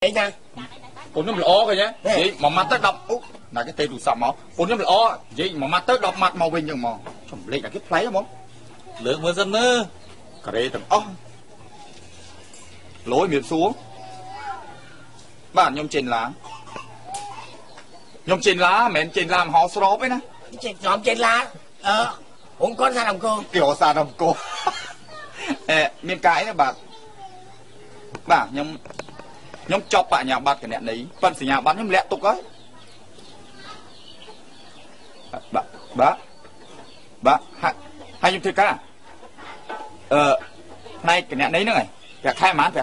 Đấy nha. Cô nhóm lõ rồi nhé. Vậy mà mặt tới đọc là cái tên đủ sập máu. Cô nhóm lõ vậy mà mặt tới đọc mặt màu bình nhưng mà chồng lên là cái play đó món. Lượng mưa dân mơ. Cả đây tầm lối miền xuống. Bạn nhóm trên lá. Nhóm trên lá mẹ trên làm họ srop ấy nè. Nhóm trên lá. Uống con ra đồng cô. Kiểu ra đồng cô. Miền cái nữa bạn nhóm chọc bạn nhà bạn cái nẹn đấy phần xỉ nhà bạn nhóm lẹ tục ấy bà hai nhóm thứ cá nay cái nẹn đấy nữa này phải khai mán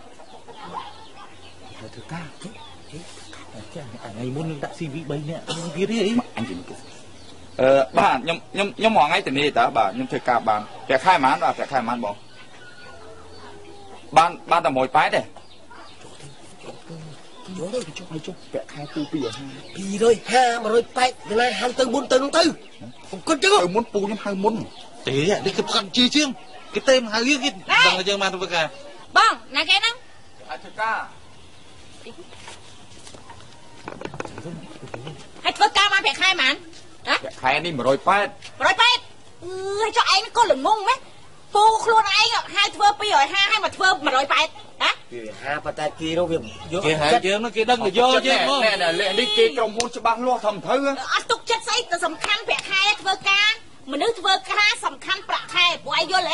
Thứ ca anh này muốn đã xin vị bay nè anh kia đấy anh chỉ bà nhóm mỏ ngay từ này ta bà nhóm thứ ca bạn phải khai mán bỏ ban tầm mồi pái đây cho vẽ khai tu Pi rồi ha mà rồi tay từ nay 24 4 tư con chứ muốn pu nhóm 2 muốn thế à đi cái con chi chứ cái tên hai cái bằng ở chân mà tôi cả bông nè cái đó thứ ca hayធ្វើការមកប្រាក់ខែហ្មងណាប្រាក់ខែនេះ180 ឲ្យចុះឯងក៏ល្ងងម៉េចពូខ្លួនឯងហៅធ្វើ250ហើយមកធ្វើ180ណា 250ប៉ុន្តែគេនោះវាយកគេហៅយើងនោះគេដឹងទៅយកយើងហ្មងណែនេះគេក្រុមហ៊ុនច្បាស់លាស់ធំទៅអត់ទុកចិត្តស្អីទៅសំខាន់ប្រាក់ខែធ្វើការមនុស្សធ្វើការសំខាន់ប្រាក់ខែពួកឯងយល់ទេ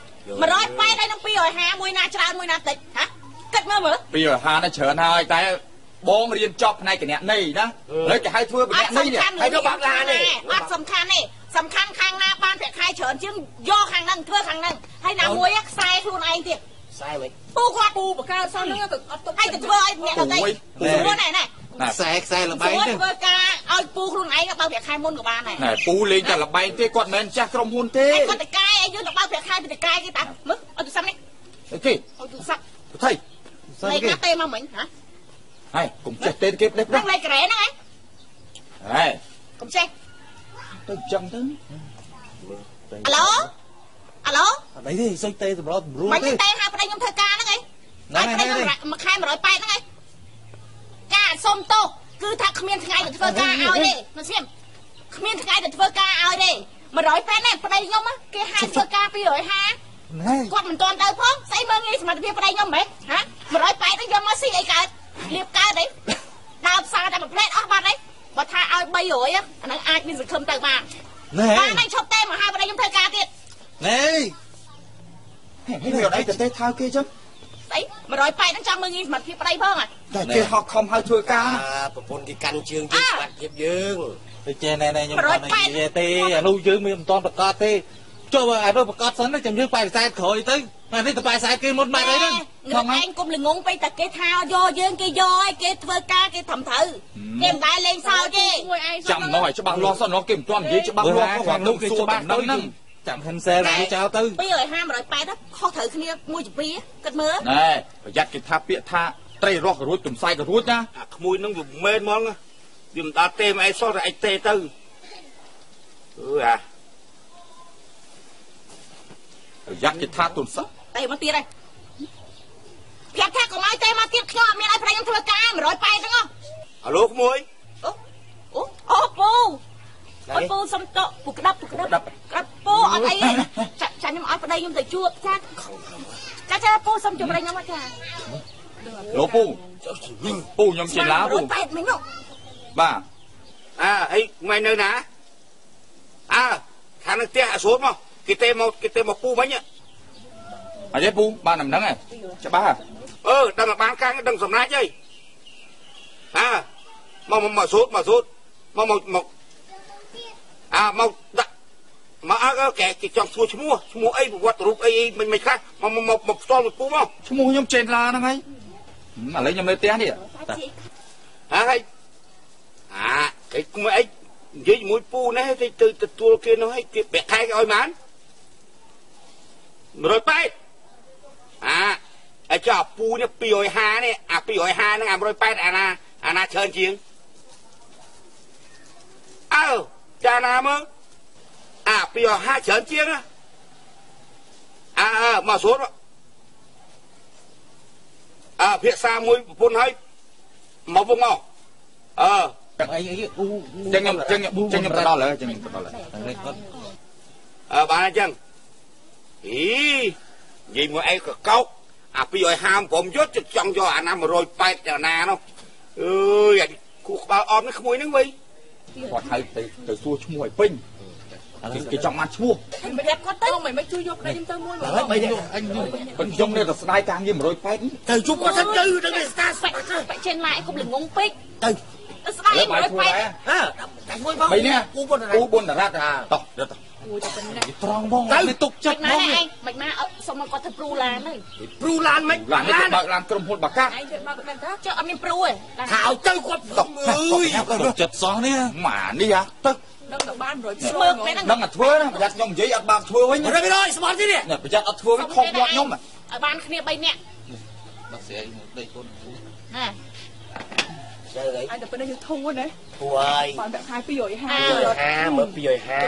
180ហើយនឹង250មួយណាច្រើនមួយណាតិចហ៎គិតមើល 250នេះច្រើនហើយតែបងរៀនចប់ផ្នែកកញ្ញានេះណាហើយគេហៅធ្វើកញ្ញានេះហើយទៅបាក់ឡានេះអត់សំខាន់ទេសំខាន់ខាងណាបានប្រាក់ខែច្រើនជាងយកខាងហ្នឹងធ្វើខាងហ្នឹងហើយណាមួយខ្សែខ្លួនឯងទៀតខ្សែវិញពូគាត់ពូបកើសោះហ្នឹងទៅអត់ទុកឲ្យទៅធ្វើឲ្យអ្នកទៅស្រួលណែខ្សែលបែងទៅធ្វើការឲ្យពូខ្លួនឯងបើប្រាក់ខែមុនក៏បានដែរណែពូលេងតែលបែងទេគាត់មិនចាស់ក្រុមហ៊ុនទេគាត់តកាយឲ្យយើងទៅបើប្រាក់ខែទៅតកាយគេតាមើលឲ្យទូរស័ព្ទនេះគេឲ្យទូរស័ព្ទថៃលេខណាទេមកមិញហ៎ហើយកុំចេះទេគេផ្លេចហ្នឹងលេខក្រែហ្នឹងហើយកុំចេះទៅចឹងទៅអាឡូអត់អីទេសុយទេសម្រាប់រួលទេមិនទេហៅប្តីខ្ញុំធ្វើការហ្នឹងឯងហើយប្តីខ្ញុំមួយខែ180ហ្នឹងឯងការសុំទោសគឺថាគ្មានថ្ងៃទៅធ្វើការឲ្យទេមិនស្មគ្មានថ្ងៃទៅធ្វើការឲ្យទេ180នេះប្តីខ្ញុំគេហៅធ្វើការ250គាត់មិនទាន់ទៅផងស្អីមើងងាយសមត្ថភាពប្តីខ្ញុំហ៎ហា180នេះយកមកស៊ីអីកើតលៀបកើតអីដើរផ្សារតែមួយផ្លែតអស់បាត់អីបើថាឲ្យ300អាហ្នឹងអាចមានសង្ឃឹមទៅបានបានឈប់ទេមកហៅប្តីខ្ញុំធ្វើការទៀតណែវាអីទៅទេថើគេចឹងស្អី180ហ្នឹងចង់មើងងាយសមត្ថភាពប្តីផងតែគេហោះខំហៅធ្វើការប្រពន្ធគេកាន់ជើងយើងស្ដាប់ភាពយើងទៅចេះណែខ្ញុំអត់និយាយទេអានោះយើងមានមិនតន់ប្រកាសទេចុះអានោះប្រកាសសិនចាំយើងបែកខ្សែក្រោយទៅអានេះទៅបែកខ្សែគេមុនបាត់អីហ្នឹងខ្ញុំឯងគុំល្ងងពេកតែគេថាយកយើងគេយកឲ្យគេធ្វើការគេត្រឹមត្រូវគេមិនដែលលេងសើចទេចាំមកឲ្យច្បាស់លាស់សិនគេមិនទាន់និយាយច្បាស់លាស់គាត់នោះគេច្បាស់ទៅហ្នឹងចាំខិនសែលគេចោលទៅ 250 180ខុសត្រូវគ្នាមួយជាពីរគិតមើលណែប្រយ័ត្នគេថាពាក្យថាត្រីរស់ក៏រួចទំសាយក៏រួចណាអាក្មួយហ្នឹងវាមែនហ្មងវាមិនដល់ទេមកអីសោះតែឯងទេទៅប្រយ័ត្នគេថាទុនស័កតែមកទៀតហើយប្រាប់ថាកុំឲ្យទេមកទៀតខ្ញុំអត់មានឲ្យប្រិយខ្ញុំធ្វើការ180ហ្នឹងអាឡូក្មួយអូពូអត់ពូសុំតក់ពូក្តាប់ពូអត់អីចាខ្ញុំឲ្យប្តីខ្ញុំទៅជួបចាពូសុំជម្រាញខ្ញុំមកចាលោកពូខ្ញុំជាឡាពូ 180មិញនោះបាទអីមិននៅណាខាងនឹងផ្ទះអសូតមកគេទេមកពូវិញអីពូបានដំណឹងហ៎ច្បាស់ដឹងបានកាំងដឹងសម្រាប់អីមកសូតមកដាក់មកអើគេចង់សួរឈ្មោះអីប្រវត្តិរូបអីមិនខ្លះមកផ្ទាល់មកពូមកឈ្មោះខ្ញុំចេនឡាហ្នឹងហើយឥឡូវខ្ញុំនៅផ្ទះនេះហើយគេគួរអីនិយាយជាមួយពូនេះទៅទទួលគេនោះឲ្យគេប្រាក់ខែគេឲ្យបាន180ឲ្យចុះពូនេះ250នេះអា250ហ្នឹងអា180អាណាច្រើនជាងចាណាមើល250ច្រើនជាងមកសួរភាសាមួយប្រពន្ធហើយមកវងមកអីចឹងខ្ញុំទៅដល់ហើយចឹងទៅដល់ហើយបានអញ្ចឹងអីនិយាយមួយអីក៏កោកអា250ព្រមយកចង់យកអាណា180អាណានោះអើយគូក្បាលអមនេះក្មួយហ្នឹងវិញគាត់ហៅទៅសួរឈ្មោះឲ្យពេញគេចង់បានឈ្មោះមិនប្រាប់គាត់ទៅមិនជួយយកប្តីខ្ញុំទៅមួយហើយបីអញខ្ញុំនេះទៅស្ដាយតាមងារ180 ទៅជុំគាត់ទៅទៅស្ដាស្បាក់ចេញឡាយកុំល្ងងពេកទៅស្ដាយ180 តែមួយបងបីនេះគូបុណ្យរតតោះទៅត្រង់បងទៅទុកចិត្តបងមិនមកសុំមកគាត់ទៅព្រូឡានហើយព្រូឡានមិនឡានបើកឡានក្រុមហ៊ុនបាកាត់ឯងទៅបើកមិនថាចុះអត់មានព្រូទេថាឲ្យទៅគាត់អើយទុកចិត្តសោះនេះម៉ានេះហ៎ទៅដឹងទៅបាន100ស្មើមែនហ្នឹងតែធ្វើណាប្រយ័ត្នខ្ញុំនិយាយអត់បានធ្វើវិញ 100ស្មត់ទៀតនេះប្រយ័ត្នអត់ធ្វើវិញខុសមាត់ខ្ញុំឲ្យបានគ្នា3នាក់បាក់ស្រីដីកូនហាទៅអីអញតែប៉ុណ្ណេះយើងធំហ្នឹងណាគួរហើយបើតែខែ250 មើល250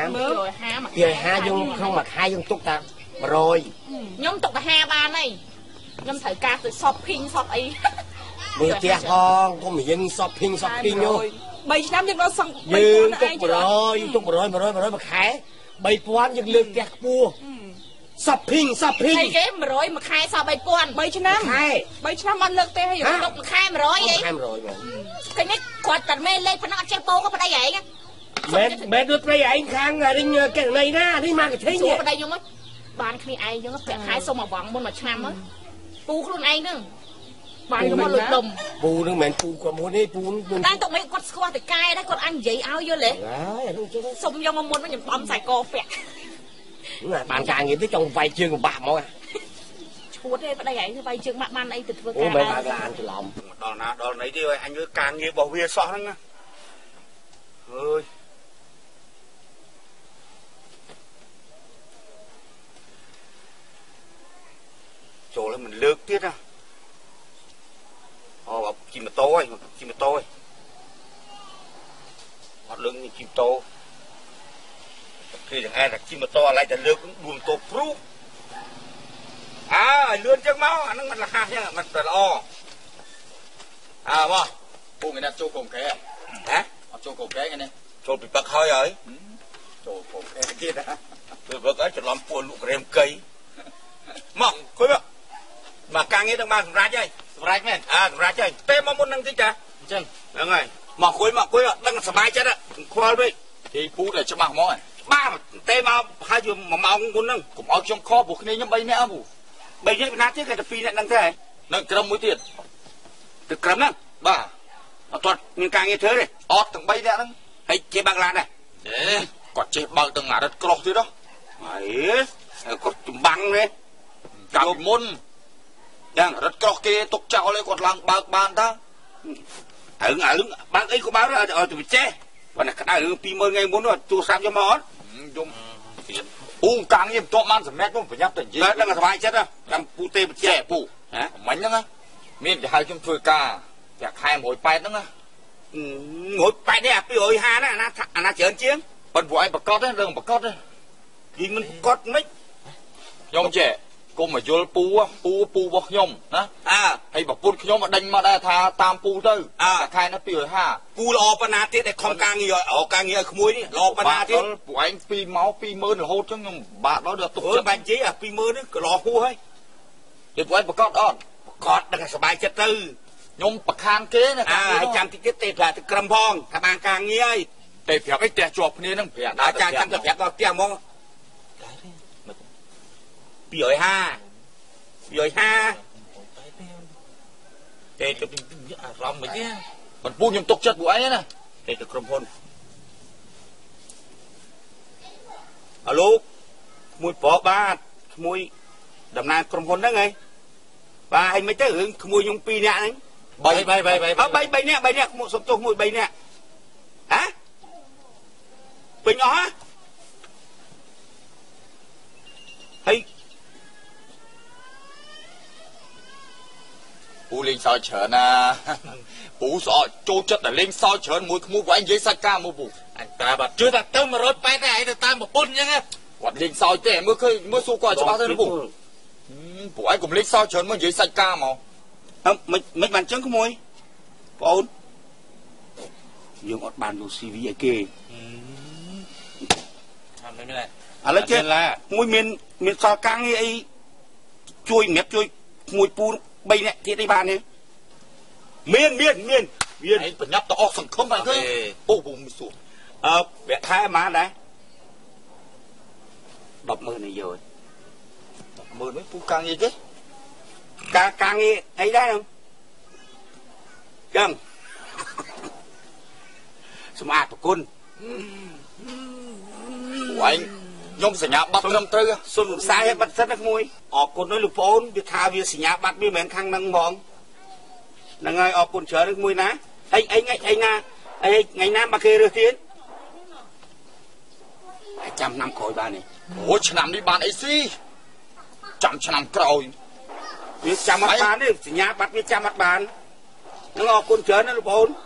យើងក្នុងមួយខែយើងទុកតែ100 ខ្ញុំទុកតែ50បានហើយខ្ញុំត្រូវការទៅ shopping សពអីមើលផ្ទះផងកុំរៀង shopping នោះ 3ឆ្នាំយើងដល់សងយើងទុក100ទុក100មួយខែ3000យើងលើកផ្ទះខ្ពស់ shopping អីគេ100មួយខែសោះ3000 3ឆ្នាំខែ 3ឆ្នាំអត់លើកទេហើយទុកមួយខែ100អីខែ100បងឃើញនេះគាត់តែមេលេខប៉ុណ្ណឹងអត់ចេះពោក៏ប្តីឯងមែនដូចប្តីឯងខាងរិញកេណីណានេះមកកេញនេះប្តីខ្ញុំបានគ្នាឯងចឹងប្រាក់ខែសុំមកវងមុនមួយឆ្នាំមកពូខ្លួនឯងហ្នឹងបានខ្ញុំមកលុយដុំពូនឹងមិនមែនពូគាត់មួយនេះពូនឹងតែទុកមិនគាត់ស្គាល់តែកាយដែរគាត់អញនិយាយឲ្យយល់ទេសុំយកមកមុនខ្ញុំបំខ្សែកពាក់បានការងារទៅចង់វាយជើងបាក់មកឈួតទេប្តីឯងវាយជើងបាក់បានអីទៅធ្វើការអូមិនបានឡានច្រឡំដល់ណាដល់ណីទេអញធ្វើការងាររបស់វាសោះហ្នឹងអើយចូលហើយមិនលើកទៀតណាអូជិះម៉ូតូហើយជិះម៉ូតូហើយអត់លើកនេះជិះម៉ូតូគេទាំងឯងតែជិះម៉ូតូអាឡៃតែលើកដួលម៉ូតូព្រុសលឿនចឹងមកអាហ្នឹងមិនរហ័សចឹងមិនតែល្អមកពូមានចូលកុំកែហ៎អត់ចូលកុំកែនេះចូលពីពឹកហើយចូលកុំកែទៀតទៅពឹកឲ្យច្រឡំពួនលក់ក្រែមកៃមកគួយមកការងារនឹងបានសម្រាប់ហើយសម្រាប់មែនសម្រាប់ហើយទេមកមុននឹងតិចតាអញ្ចឹងហ្នឹងហើយមកគួយដឹងសុបាយចិត្តខ្វល់ពេកទីពូតែច្បាស់ហ្មងបាទទេមកហើយយ1ម៉ោងមុនហ្នឹងកុំឲ្យខ្ញុំខកពួកគ្នាខ្ញុំ3នាក់ពូ3នាក់ណាទៀតគេតែ2នាក់ហ្នឹងទេនៅក្រុមមួយទៀតទៅក្រុមហ្នឹងបាទអត់ទាត់មានការងារធ្វើទេអត់ទាំង3នាក់ហ្នឹងហើយចេះបើកឡានដែរគាត់ចេះបើកទាំងអារឹតក្រោះទៀតហ៎ហើយគាត់ចម្បាំងទេកាលមុនយ៉ាងរត់ក្រោះគេទុកចោលឲ្យគាត់ឡើងបើកបានតារឿងបើកអីក៏បើកឲ្យទៅចេះប៉ុន្តែក្តៅរឿង20000ថ្ងៃមុនទូរស័ព្ទយកមកអត់ខ្ញុំអូកាំងនេះមិនទាន់បានសម្រេចខ្ញុំប្រញាប់ទៅនិយាយដឹងសុបាយចិត្តតាមពូទេបច្ចេកពូហ៎មិញហ្នឹងមានទៅហៅខ្ញុំធ្វើការប្រាក់ខែ180ហ្នឹង180នេះអា250ណាអាណាច្រើនជាងប៉ុន្តែពួកឯងប្រកាសទេរឿងប្រកាសទេគឺមិនប្រកាសមិនខ្ញុំចេះគុំមកយល់ពូរបស់ខ្ញុំណាហើយប្រពន្ធខ្ញុំមកដេញមកដែរថាតាមពូទៅខែនោះ250ពូល្អប៉ុណ្ណាទៀតតែខំការងារការងារឲ្យក្មួយនេះល្អប៉ុណ្ណាទៀតពួកឯង2ម៉ោង20000រហូតចឹងខ្ញុំបាក់ដល់ទុកចិត្តបាញ់ជីអា20000នេះក៏ល្អហួសហើយតែពួកឯងប្រកាសអត់ប្រកាសដឹងសុបាយចិត្តទៅខ្ញុំប្រខានគេណាហើយចាំតិចទៀតទេប្រាប់ទៅក្រុមផងថាបានការងារហើយតែប្រាប់អីផ្ទះជាប់គ្នាហ្នឹងប្រាប់ដល់ចាំទៅប្រាប់ដល់ផ្ទះហ្មង250ទេទៅអារម្មណ៍មិនទេប៉ុន្តែពូខ្ញុំទុកចិត្តពួកឯងណាទេទៅក្រុមហ៊ុនអាលោកក្មួយប្រុសបាទក្មួយតំណាងក្រុមហ៊ុនហ្នឹងហីបាទហើយមិនទៅរឿងក្មួយខ្ញុំ2នាក់ហ្នឹង3នាក់ក្មួយសុំទោសក្មួយ3នាក់ហ៎ពេញអស់ហ៎ហើយពូលេងសើចច្រើនណាពូសអចូលចិត្តតែលេងសើចច្រើនមួយក្មួយពួកឯងនិយាយសាច់ការមកពូអញតាបាត់ជឿថាទៅ180ដែរឯងទៅតាមប្រពន្ធអញ្ចឹងគាត់លេងសើចទេមើលឃើញមើលសួរគាត់ច្បាស់ទៅពូពួកឯងកុំលេងសើចច្រើនមកនិយាយសាច់ការមកមិនបានចឹងក្មួយបងអូនយើងអត់បានយក CV ឲ្យគេអាមិនមែនឥឡូវចេះមួយមានសល់កាំងអីជួយម្រាបជួយក្មួយពូ3នាក់ទៀតអីបានទេមានវាបញ្ញាប់ទៅអស់សង្ឃឹមហើយគឺអូពូមិនសួរវគ្គខែប៉ុន្មានដែរ100000នេះយក100000នេះពូកាំងអីទេកាំងអីដែរហ្នឹងចឹងសម្អាតប្រគុណអូនខ្ញុំសញ្ញាបត្រត្រឹមត្រូវសុនឧស្សាហ៍ឲ្យបិទសិនណាក្មួយអរគុណលោកប្អូនវាថាវាសញ្ញាបត្រវាមិនមែនខាងហ្នឹងហ្មងហ្នឹងហើយអរគុណច្រើនក្មួយណាអីថ្ងៃណាមកគេរើសទៀតចាំឆ្នាំក្រោយបានទេអូឆ្នាំនេះបានអីស៊ីចាំឆ្នាំក្រោយវាចាំអត់បានទេសញ្ញាបត្រវាចាំអត់បានហ្នឹងអរគុណច្រើនណាលោកប្អូន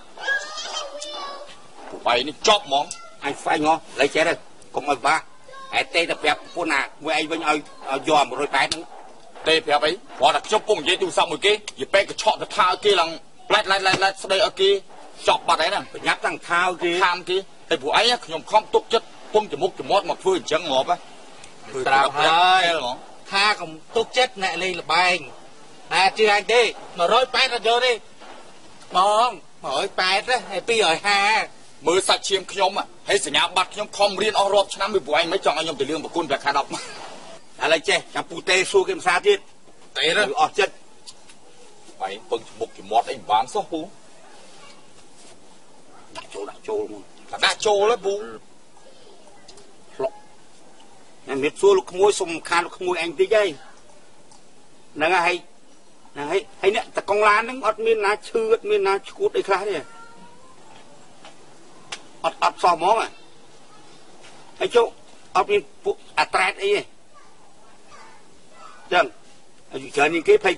បាយនេះចប់ហ្មងអញហ្វាញ់ហ៎លេចចេះទៅកុំឲ្យបាក់ហើយទេទៅប្រាប់ប្រពន្ធណាមួយអីវិញឲ្យយក180ហ្នឹងទេប្រាប់អីគាត់តែខ្ញុំពុំនិយាយទូរស័ព្ទមួយគេយីពេកកឆក់ទៅថាឲ្យគេឡើងផ្លែតស្ដីឲ្យគេចប់បាត់ហើយហ្នឹងប្រញាប់តាំងថាឲ្យគេខាមគេហើយពួកឯងខ្ញុំខំទុកចិត្តពុំច្មុកច្មាត់មកធ្វើអញ្ចឹងងាប់ត្រាប់ហើយថាកុំទុកចិត្តអ្នកលេងល្បែងតែជឿអញទេ180អត់យកទេបង180ហើយ250មើលសាច់ឈាមខ្ញុំហើយសញ្ញាបត្រខ្ញុំខំរៀនអស់រាប់ឆ្នាំពីព្រោះឯងមិនចង់ឲ្យខ្ញុំទៅលឿងប្រគុណប្រាក់ខែ10ឥឡូវចេះចាំពូទេសួរគេភាសាទៀតទេអស់ចិត្តបាយពឹងច្មុកច្មាត់អីមិនបានសោះពូដាក់ចូលមកដាក់ចូលហើយពូផ្លុកខ្ញុំមានសួរលោកក្មួយសុំខានលោកក្មួយឯងតិចហើយហ្នឹងហើយហើយអ្នកតកង់ឡានហ្នឹងអត់មានណាឈឺអត់មានណាឈួតអីខ្លះទេអត់សោះហ្មងហើយចុះអត់មានពួកអាត្រែតអីទេចឹងអាយុច្រើនជាងគេ25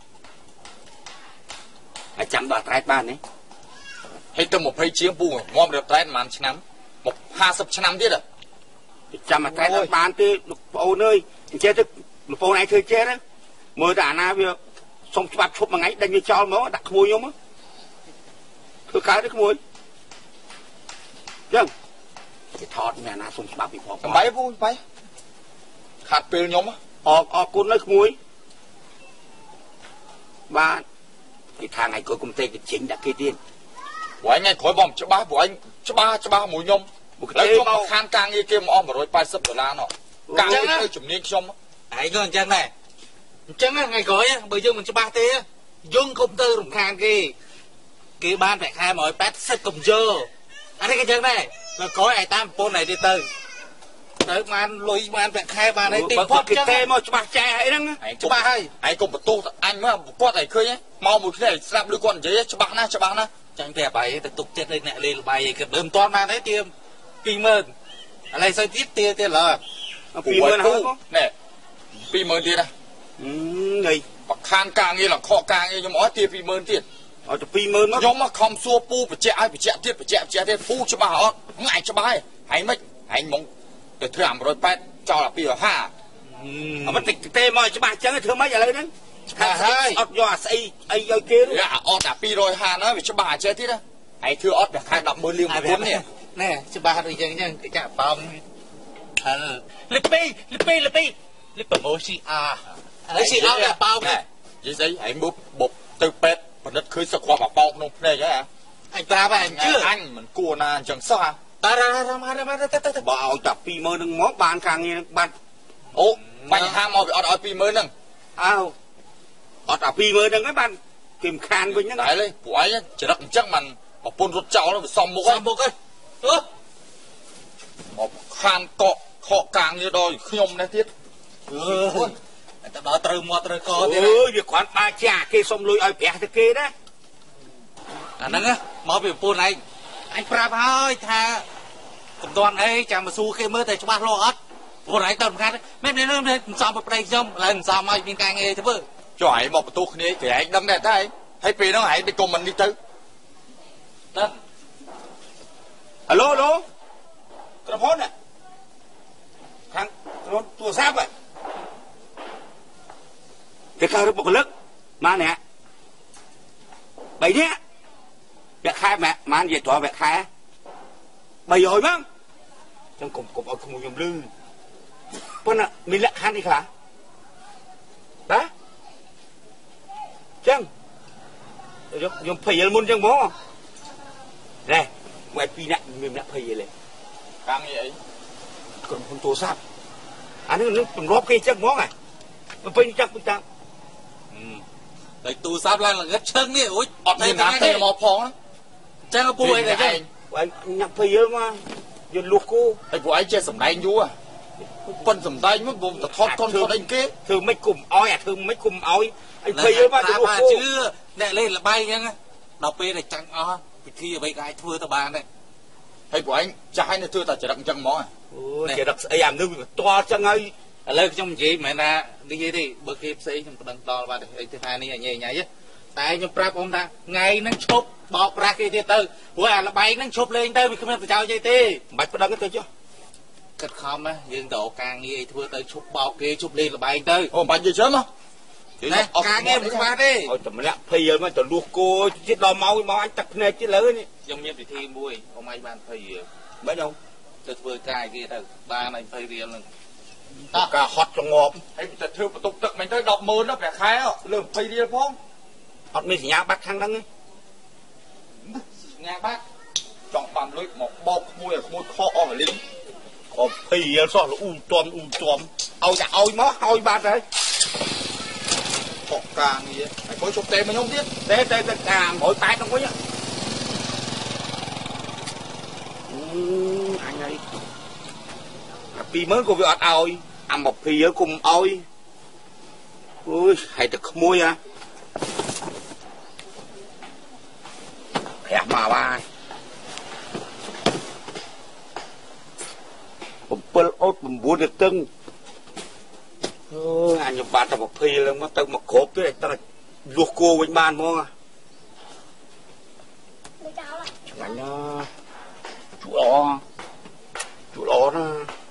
ហើយចាំដល់ត្រែតបានទេហើយទៅ20ជាងពូងំរត់ត្រែតប្រហែលឆ្នាំមក50ឆ្នាំទៀតចាំអាត្រែតអត់បានទេលោកប្អូនអើយអញ្ចឹងទៅលោកប្អូនឯងធ្វើចេះណាមើលតែអាណាវាសុំច្បាប់ឈប់មួយថ្ងៃដេញវាចោលហ្មងដាក់ក្មួយខ្ញុំធ្វើកើតទេក្មួយចឹងគេថតមានអាណាសុំច្បាប់ពីផងបាយពូបាយខាត់ពេលខ្ញុំអរគុណហើយក្មួយបាទគេថាថ្ងៃគួយកុំទេគេចេញដាក់គេទៀតព្រោះថ្ងៃក្រោយបងច្បាស់ព្រោះឯងច្បាស់មួយខ្ញុំហើយខ្ញុំមកខានការងារគេមកអស់$180ណោះការងារទៅជំនាញខ្ញុំឯងក៏អញ្ចឹងដែរអញ្ចឹងថ្ងៃក្រោយបើយើងមិនច្បាស់ទេយើងកុំទៅរំខានគេបានប្រាក់ខែ180សិតកុំយកអានេះក៏អញ្ចឹងដែរដល់ក្រោយឯតាមប្រពន្ធឯទៀតទៅបានលុយបានប្រាក់ខែបានអីទីផុតគេទេមកច្បាស់ចែអីហ្នឹងច្បាស់ហើយឯងកុំបន្ទោសអញមកគាត់ឲ្យឃើញមកមួយគ្នាស្រាប់ឬគាត់និយាយច្បាស់ណាស់ចាញ់តែបាយទៅទុកចិត្តឲ្យអ្នកលេងល្បាយឯងគេមិនតាន់បានទេទៀម20000ឥឡូវសូវទៀតឡើយ20000ហើយណែ20000ទៀតណានេះបខានការងារឡើងខកការងារខ្ញុំអត់ទៀត20000ទៀតឲ្យទៅ20000មកខ្ញុំមកខំសួរពូបញ្ជាក់ឲ្យបញ្ជាក់ទៀតពូច្បាស់អត់ឯងច្បាស់ហើយមិនឯងមកទៅធ្វើ180ចោល250អត់តិចទេមកច្បាស់អញ្ចឹងធ្វើម៉េចឥឡូវហ្នឹងហើយអត់យកអាស្អីអីយកគេអត់អា250ណាវាច្បាស់អញ្ចឹងទៀតណាឯងធ្វើអត់តែខែ100,000លាងប្រគុណនេះណែច្បាស់ដូចអញ្ចឹងគេចាក់ប៉ោមលិបអូស៊ីអាហើយស៊ីអត់ប៉ោមនិយាយស្អីឯងបុកទៅពេទ្យបណ្ឌិតឃើញសឹកគ្រាប់អាប៉ោមក្នុងភ្នែកហ៎អញប្រាប់អញជឿអញមិនគួរណាអញ្ចឹងសោះតារ៉ាទៅបើឲ្យតែ20000ហ្នឹងមកបានការងារហ្នឹងបាត់អូបញ្ហាមកវាអត់ឲ្យ20000ហ្នឹងអើអត់អា20000ហ្នឹងឯងបានគេមិនខានវិញហ្នឹងហើយពួកឯងចរិតអញ្ចឹងមិនប្រពន្ធរត់ចោលវាសំមុខហ៎មកខានកកខកកាងនេះដល់ខ្ញុំនេះទៀតតែដល់ត្រូវមាត់ត្រូវកទៀតវាគ្រាន់បាចាគេសុំលុយឲ្យប្រាស់ទៅគេណាអាហ្នឹងមកពីប្រពន្ធឯងអញប្រាប់ហើយថាកុំតន់អីចាំមកសួរគេមើលតែច្បាស់លាស់អត់ព្រោះឯងទៅមិនខាត់មិនសំប្រប្តីខ្ញុំឥឡូវមិនសមឲ្យមានការងារធ្វើចុះឯងមកបន្ទោសគ្នាគេឯងដឹងដែរតែហើយពេលហ្នឹងឯងទៅកុំមិននេះទៅដឹងហៅឡូក្រុមហ៊ុនខាងក្រុមទូរស័ព្ទគេការរឹបបុគ្គលិកម៉ាអ្នក 3នាក់វគ្គខែម៉ាក់ម៉ាននិយាយត្រង់វគ្គខែ300ហ្នឹងចឹងកុំឲ្យខ្ញុំខ្ញុំលឺប៉ុន្តែមានលក្ខខណ្ឌអីខ្លះបាទចឹងខ្ញុំភ័យមុនចឹងហ្មងណែមក2នាក់មានអ្នកភ័យលេកាំងអីក្រុមហ៊ុនទូរស័ព្ទអានេះនឹងទម្លាប់គេចឹងហ្មងហ៎មិនពេញចឹងពេញតាមតែទូរស័ព្ទឡើងល្ងឹតឈឹងនេះអូយអត់ទេណាទេមកផងចឹងពូអីតែចឹងឯងញ៉ាំភ័យមកយល់លុះគូឯពួកឯងចេះសម្ដែងយូរប៉ុនសម្ដែងមកបងតថតកូនថតអីគេធ្វើមិនគុំអោយអាធ្វើមិនគុំអោយអីភ័យមកទៅលុះគូជឿអ្នកលេងលបាយអញ្ចឹងដល់ពេលតែចាំងអស់ពិធីអ្វីក៏អាចធ្វើទៅបានដែរហើយពួកឯងចាស់ហើយនៅធ្វើតែចរិតអញ្ចឹងហ្មងអូចរិតស្អីអានេះវាតអញ្ចឹងហើយឥឡូវខ្ញុំនិយាយមិនមែនថានិយាយទេបើគេផ្សេងខ្ញុំប្តឹងដល់បាទអីទៅថានេះញ៉ៃតែខ្ញុំប្រាប់អូនថាថ្ងៃហ្នឹងឈប់បោកប្រាស់គេទៀតទៅព្រោះអាលបែងហ្នឹងឈប់លេងទៅវាគ្មានប្រយោជន៍អីទេមិនបាច់ប្តឹងទៅចុះគិតខំណាយើងទៅការងារអីធ្វើទៅឈប់បោកគេឈប់លេងលបែងទៅអូមិនបាច់និយាយច្រើនណាការងារមិនស្មាតទេឲ្យតម្លាក់ភ័យមកទៅលួសគោទៀតដល់មកអញទឹកភ្នែកទៀតលើនេះខ្ញុំមានពិធីមួយអមឯងបាន20រៀលមិនđâu ទៅធ្វើការគេទៅបានឲ្យ20រៀលហ្នឹងតើការហត់ចងប់ហើយទៅធ្វើបន្ទប់ទឹកមិញទៅ100,000ទៅប្រាក់ខែលើ20រៀលផងអត់មានសញ្ញាបត្រខាងហ្នឹងសញ្ញាបត្រចង់បានលុយមកបោកក្មួយឲ្យក្មួយខកអស់លីងខំ20រៀលសោះលូទាំឲ្យមកឲ្យបាត់ហើយខកការងារហើយគាត់ជប់ទេមកខ្ញុំទៀតទេការ180ហ្នឹងវិញអញហើយ20000ក៏វាអត់ឲ្យអា20រៀលគុំឲ្យអូយហើយតែក្មួយណាប្រាក់មកបាន7អត់9ទៅតឹងអូអញបាត់តែ20រៀលហ្នឹងមកទៅមកគ្រប់ទៀតតែលួសគោវិញបានហ្មងលេចចោលឆ្ងាញ់ណាជួល្អណា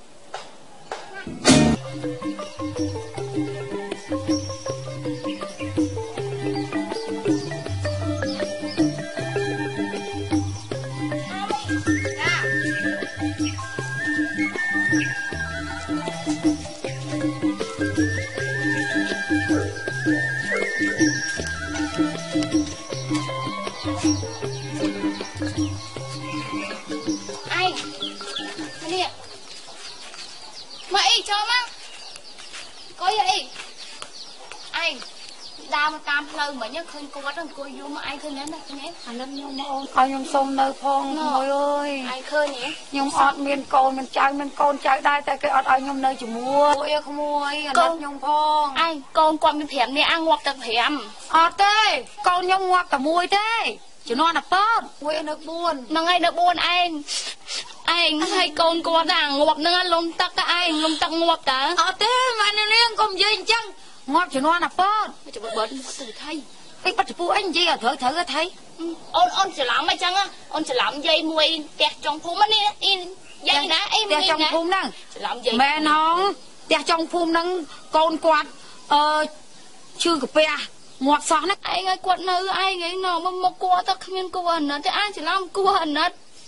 mà y cho má có gì anh đau mà cam lâu mà nhớ khơi cô bắt thằng cô vô mà anh khơi nén này nhé anh lên nhung mà ôn coi nhung sông nơi phong thôi ơi anh khơi nhé nhung ọt miền cồn mình cồn chạy đây tại cái ọt ở nhung nơi chỉ mua ôi không mua ấy anh nhung phong anh con quặn miếng thèm nè ăn ngoặc tập thèm ọt thế con nhung ngoặc cả muôi thế chỉ non là tốt muôi nước buồn nó ngay nước buồn anh hay con có đàng ngoặc nó lông tắc cả anh lông tắc ngoặc cả thế mà nên con gì chăng ngoặc chỉ non là tốt chỉ bớt từ thay cái bắt phụ anh gì à thử thấy ôn chỉ làm mấy chăng á ôn chỉ làm dây mùi tẹt trong phum á nè in dây ná em tẹt trong phum nè làm dây mẹ nó tẹt trong phum nâng con quạt chưa cà phê ngoặc xóa nó anh ơi quạt nơi anh ấy nó mà một cua tao không yên cua nữa thì anh chỉ làm cua nữa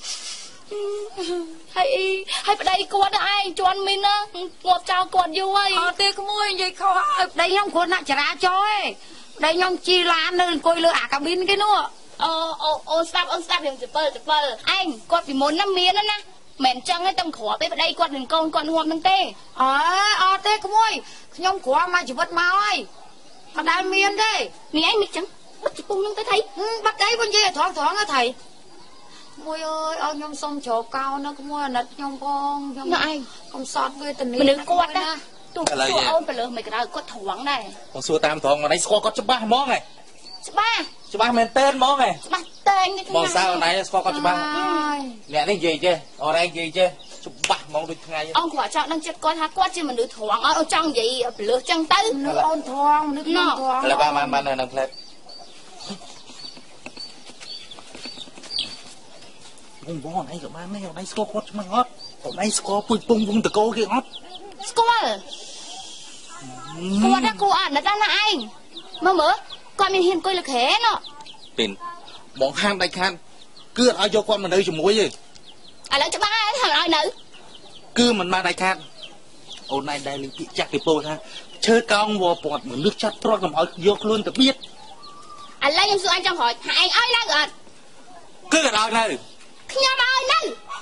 hay ở đây cua đó ai cho anh mình á ngọt chào quạt vô ấy tê có mua gì không đây nhông quần nặng chả ra cho ấy đây nhông chi lan nên coi lừa cabin cái nữa ôn sắp điểm chụp anh quạt vì muốn 5 miếng đó nè mền trăng ấy tầm khỏa bên đây quạt đừng con ngoặc nâng tê tê có mua nhông khỏa mà chỉ vật mau ấy mà đai miên thế nè anh trắng bắt chụp nâng tới thấy bắt đấy con gì thoáng á thầy môi ơi ôi nhông sông chỗ cao nó có mua nật nhông con nhông ai con sọt với tình mình đừng quạt đó tụi ôn phải lừa mày cái đó quạt thoáng này con xua tam thoáng mà đấy score có chấm 3 món này chấm 3 men tên món này chấm 3 tên như thế nào sao này score có chấm 3 mẹ đấy gì chứ ở đây gì chứ chấm 3 món được ngày ông quả chọn đang chết coi quát chứ mình được thoáng ở trong gì lừa chân tới nước ôn thoáng nước thoáng là ba man này nằm plate ông bố này của man này ở đây score có chấm ngót ở đây score pung vung từ cô kia ngót score cô đã cô ăn đã ra là anh mà mở coi mình hiền coi là khé nó pin បងហាមដាច់ខាតគឺអត់ឲ្យយកគាត់មកនៅជាមួយទេឥឡូវច្បាស់ហើយថាឲ្យនៅគឺមិនបានដាច់ខាតអូនណៃដែលលឺពាក្យចាស់គេពោលថាឈើកោងវល់ពាត់មនុស្សចាត់ព្រាត់កុំឲ្យយកខ្លួនទៅបៀតឥឡូវខ្ញុំសួរអញចង់ក្រោយថាឯងឲ្យនៅក៏អត់គឺអត់ឲ្យនៅខ្ញុំឲ្យនៅ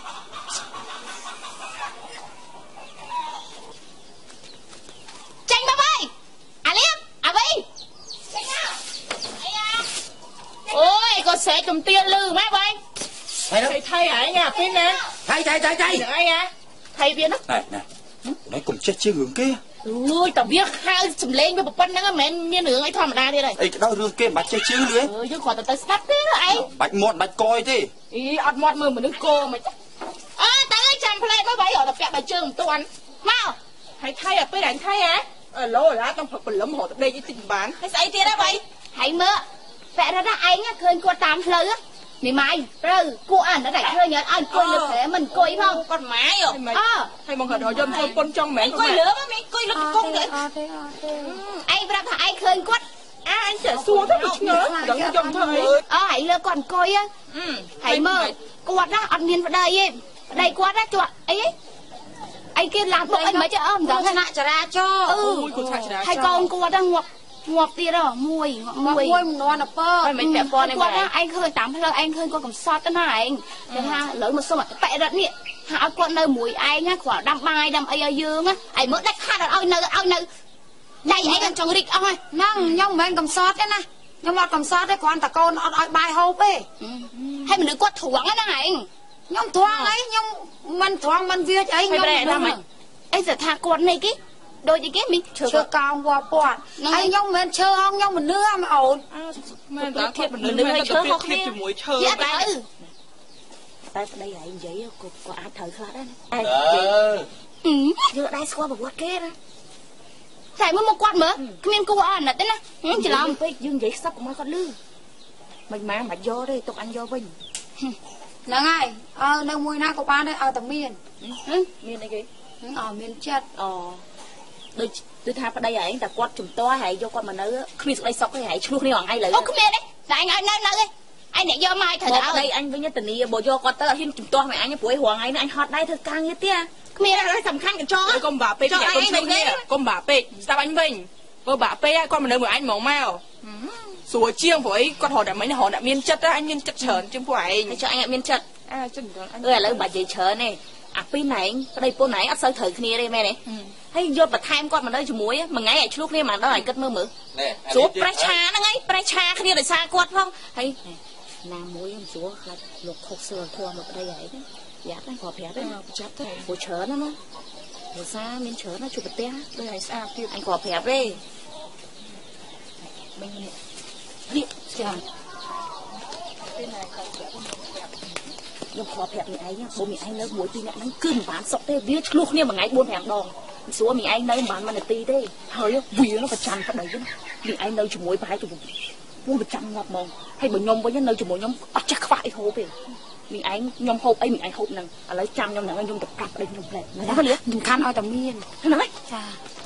ចេញមកវិញអាលៀបអាវិញចេញមកអីយ៉ាអូយក៏សេកកំទាលឺម៉ែវិញថៃឯងអាពីណាថៃអីអាថៃវាណានេះកុំចេះជឿរឿងគេអូយតើវាហៅសំលេងវាប៉ុណ្្នឹងមិនមែនមានរឿងអីធម្មតាទៀតទេអីក្តៅរឿងគេមិនបាច់ចេះជឿទេយើងគ្រាន់តែទៅស្ដាប់ទេឯងបាច់មាត់បាច់កយទេអីអត់មាត់មើលមនុស្សគោមិនអើតើចាំផ្លែមកបាយអត់តែពាក់បាយជើងមិនទាន់មកថៃអាពីអញថៃឡូឡាต้องព្រលឹមរត់ដេកតិចបានហើយស្អីទៀតហ៎បាយហើយមើលពាក់រត់ណាឯងឃើញគាត់តាមផ្លូវមីម៉ៃត្រូវគួរអានតែឃើញអត់អង្គុយលើព្រែមិនអង្គុយផងគាត់ម៉ាយហើយមកគាត់យកចូលពុនចង់មែនអង្គុយលើមិនអង្គុយលើកងទេអត់ទេឯងប្រាប់ថាឯងឃើញគាត់អញចេះសួរទៅឆ្ងល់ដឹងយកធ្វើអីហើយលើគាត់អង្គុយហើយមើលគាត់ណាអត់មានប្តីទេប្តីគាត់ណាជាប់អីអីគេឡានបុកអីមិនចេះមិនដឹងថ្នាក់ចរាចរណ៍អូយគាត់ឆាក់ចរាចរណ៍ហើយកូនគាត់ហ្នឹងងាប់ទៀតមួយមិននន់អពើមិនពាក់ព័ន្ធទេគាត់ឯងឃើញតាមផ្លូវឯងឃើញគាត់កំសត់ទៅណាឯងគេថាឥឡូវមកសុំអតបិរិទ្ធនេះថាឲ្យគាត់នៅមួយឯងគ្រាន់ដាំបាយដាំអីឲ្យយើងឯងមើលដាច់ខាត់ឲ្យនៅដៃឯងចង់រីកអស់ហ្នឹងខ្ញុំមិនមែនកំសត់ទេណាខ្ញុំអត់កំសត់ទេគ្រាន់តែកូនអត់ឲ្យបាយហូបទេហើយមនុស្សគាត់ទ្រាំហ្នឹងឯងខ្ញុំទ្រាំអីខ្ញុំមិនទ្រាំមិនវាចអីខ្ញុំថាម៉េចអីថាគាត់នេះគេដូចអីគេមានឈើកោងវល់ពាត់ហើយខ្ញុំមិនមែនឈើហងខ្ញុំមនុស្សហ្មងអូនមែនតើធៀបមនុស្សមែនតើធៀបជាមួយឈើតែប្តីឯងនិយាយក៏អាចត្រូវខ្លះដែរយើងដែរស្គាល់ប្រវត្តិគេណាតែមកគាត់មើលគ្មានគូអត់ណាទេណាច្រឡំពេកយើងនិយាយខ្សឹបមកគាត់លឺមិនម៉ាមិនយកទេទុកអញយកវិញហ្នឹងហើយនៅមួយណាក៏បានដែរឲ្យតែមានអីគេមានចិត្តដូចថាប្តីឯងតែគាត់ជំទាស់ហើយយកគាត់មកនៅគ្មានស្ដីសុខទេហើយឆ្លោះគ្នាថ្ងៃឥឡូវអូគ្មានទេតែអញឲ្យនៅឯងអ្នកយកមកឲ្យត្រូវឲ្យប្តីអញវិញធានាបើយកគាត់ទៅអត់ហ៊ានជំទាស់មកអញព្រោះរងថ្ងៃនេះអញហត់ដៃធ្វើការងារទៀតគ្មានอะไรសំខាន់កញ្ចក់កុំបាក់ពេកកុំឆ្លោះគ្នាកុំបាក់ពេកស្ដាប់អញវិញបើបាក់ពេកគាត់មកនៅមួយអញហ្មងមកស្រួលជាងព្រោះអីគាត់រត់តែមិញរត់តែមានចិត្តអញមានចិត្តច្រើនជាងពួកឯងចុះអញអត់មានចិត្តចឹងឥឡូវបាច់និយាយច្រើនទេអាពីណែងប្តីពុនណែងអត់សូវត្រូវគ្នាទេមែនទេហើយយកបន្ថែមគាត់មកនៅជាមួយមួយថ្ងៃឲ្យឆ្លោះគ្នាមិនដល់ឲ្យគិតមើលស្រួលប្រេះឆាហ្នឹងឯងប្រេះឆាគ្នាដោយសារគាត់ផងហើយណាមួយខ្ញុំស្រួលខ្លាចលោកខុសសើធំមកប្តីឯងយ៉ាប់ហ្នឹងគាត់ប្រាប់ទេចាប់ទៅព្រោះច្រើនណាភាសាមានច្រើនណាជួបប្រទះដូចឲ្យស្អាតទៀតអញគាត់ប្រាប់ទេមិញនេះចាំខ្ញុំខកប្រាប់មីឯងបើមីឯងនៅមួយពីរនាក់ហ្នឹងគឺមិនបានសុខទេវាឆ្លោះគ្នាមួយថ្ងៃ 4-5 ដងស្រួលមីឯងនៅមិនបាន1នាទីទេហើយវានោះប្រចាំប្តីហ្នឹងមីឯងនៅជាមួយប្រហែលជាពួកប្រចាំងាប់ហ្មងហើយបើខ្ញុំវិញនៅជាមួយខ្ញុំអត់ចេះខ្វះអីហូបទេមីឯងខ្ញុំហូបអីមីឯងហូបហ្នឹងឥឡូវចាំខ្ញុំហ្នឹងខ្ញុំទៅប្រាប់ប្តីខ្ញុំផ្លែណាលឿនសំខាន់ឲ្យតែមានហ្នឹងហើយចា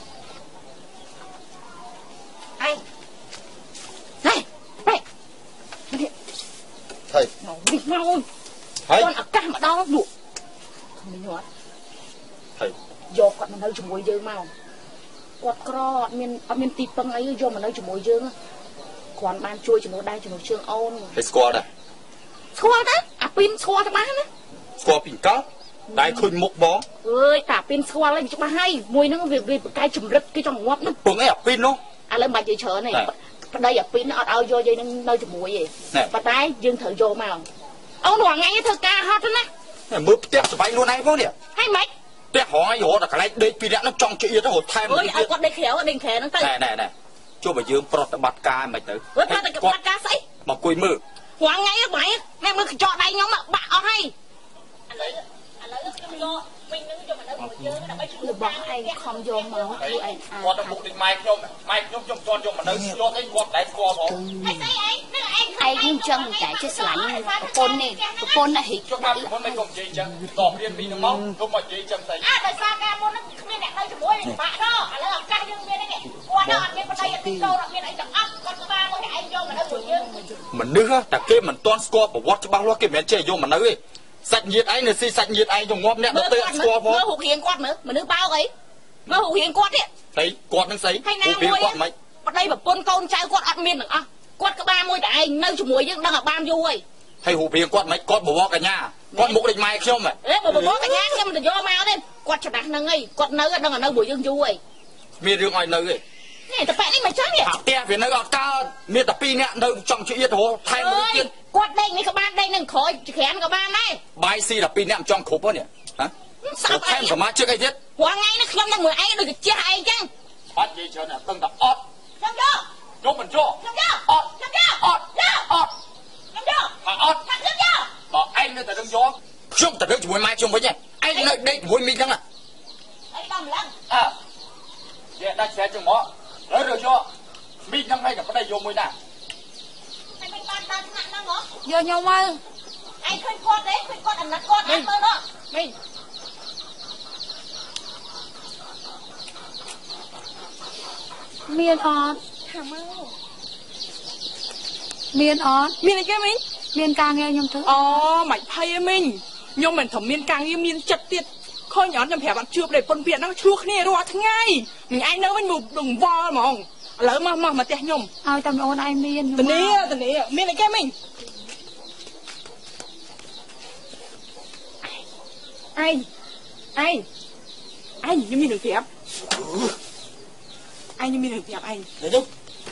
អីហេបែនេះថៃនេះមកហើយគាត់ឱកាសម្ដងលក់ខ្ញុំញ៉ាត់ហើយយកគាត់មកនៅជាមួយយើងមកគាត់ក្រអត់មានទីពឹងអីយកមកនៅជាមួយយើងគាត់បានជួយជំនួសដៃជំនួសជើងអូនហើយស្គាល់ដែរអាពីនស្គាល់ច្បាស់ណាស្គាល់ពីកលដៃឃើញមុខបងអើយតាពីនស្គាល់ហើយច្បាស់ហើយមួយហ្នឹងវាប្រកែកចម្រិតគេចង់ងាប់ហ្នឹងពងអីអាពីននោះឥឡូវមិនបាច់និយាយច្រើនទេប្តីអាពីនអត់ឲ្យយកយាយនឹងនៅជាមួយទេប៉ុន្តែយើងត្រូវយកមកអូនរងថ្ងៃធ្វើការហត់ណាមើលផ្ទះសបៃខ្លួនឯងផងនេះហើយម៉េចផ្ទះរងឲ្យរត់តែកន្លែងដេកពីរនាក់នោះចង់ជិះទៅរត់ថែមអើយឲ្យគាត់ដេកក្រៅហ្នឹងទៅណែជួបបើយើងប្រតិបត្តិការមិនទៅប្រតិបត្តិការស្អីមកអង្គុយមើលរងថ្ងៃបាយម៉ែមើលកញ្ចក់ដៃខ្ញុំបាក់អស់ហើយឥឡូវខ្ញុំយកវិញនឹងយកមកនៅមួយយើងដើម្បីជួយរបស់ឯងខំយកមកគឺឯងគាត់ទៅមុខដូចម៉ែខ្ញុំខ្ញុំទាន់យកមកនៅយកអីគាត់ដែរស្គាល់ផងហើយស្អីឯងខ្ញុំចឹងតែជាស្រឡាញ់ប្រពន្ធនេះប្រពន្ធណាហិចគាត់មកប្រពន្ធមិនកុំនិយាយចឹងតបរៀនពីនឹងមកកុំមកនិយាយចឹងស្អីដោយសារការមុនហ្នឹងគ្មានអ្នកនៅជាមួយបាក់ដល់ឥឡូវឱកាសយើងមាននេះគាត់អត់មានប្តីអត់មានកូនអត់មានអីទាំងអស់គាត់ស្បាមួយឯងយក mình nữa ta kia mình toan score của what bao lo kia mình chơi vô mình nữa sạch nhiệt ấy này si sạch nhiệt ấy trong ngóp nè nó tê score phó mơ hụt hiền quạt nữa mình nước bao ấy mơ hụt hiền quạt đấy thấy quạt nó sấy hay nào quạt mấy ở đây mà con trai quạt ăn miên được à quạt có 30 đại nơi chụp muối nhưng đang ở ban vui hay hụt hiền quạt mấy quạt bò cả nhà quạt mục định mai không mày đấy bò cả nhà nhưng mình do mau đấy quạt cho đặt nâng ấy quạt nơi đang ở nơi buổi dương vui miền đường ngoài nơi này tập bạn đi mày chắc nhỉ tia phía nơi gọt cao miền tập pi nè nơi trong chữ yết hồ thay một tiên quạt đây này các bạn đây nâng khói khén các bạn này bài si là pi nè trong khốp nhỉ hả sao thêm của má trước ai thiết hoàng ngay nó không đang mười ai được chia ai chăng bắt gì chưa nè từng tập ót làm cho cho mình cho làm cho ót làm cho ót ót làm cho ót làm cho bảo anh nơi tại đông gió không tại đây chỉ muốn mai chung với nhỉ anh nơi đây muốn mình chăng à anh bằng lăng à vậy ta sẽ chung mỏ rồi cho mình năm nay là có đây vô mùi nè anh mình bàn nặng năng hả giờ nhau ơi anh khơi con đấy khơi con ăn nát con ăn mơ đó mình miên ọt thằng mau miên ọt miên này cái mình miên ca nghe nhom thứ mày phay mình nhưng mình thầm miên càng như miên chặt tiệt khôi nhón nhầm hẹp bạn chưa để phân biệt nó chưa này rồi thằng ngay mình ai nỡ mình một đồng vo mà không lỡ mà tè nhom ai tầm ôn ai miên tình này miên này cái mình ai như miên được đẹp ai như miên được đẹp anh được không